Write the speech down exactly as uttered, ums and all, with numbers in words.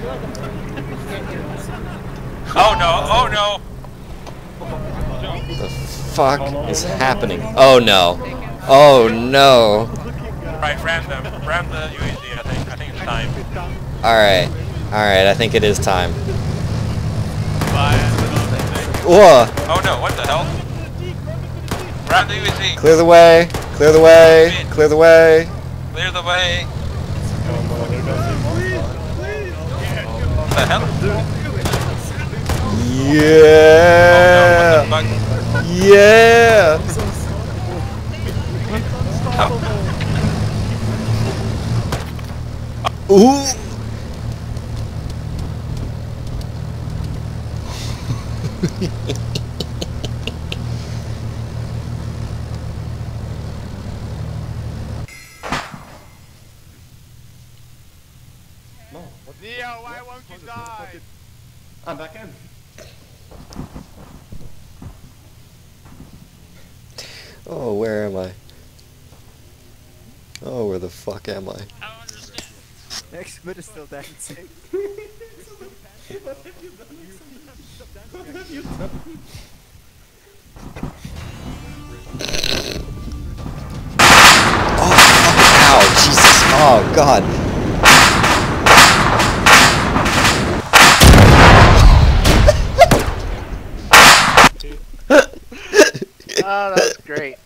Oh no! Oh no! What the fuck is happening? Oh no! Oh no! Right, ram them. Ram the U A Z. I think. I think it's time. All right, all right. I think it is time. Whoa! Oh no! What the hell? Ram the U A Z. Clear the way! Clear the way! Clear the way! Clear the way. What the hell? Yeah! Oh, no, what the fuck? Yeah! Ooh! No, what? Neo, why won't you die? I'm back in. Oh, where am I? Oh, where the fuck am I? I don't understand. X-Men is still dancing. What have you done? What have you done? Oh, fuck, ow, Jesus, oh, God. Oh, that was great.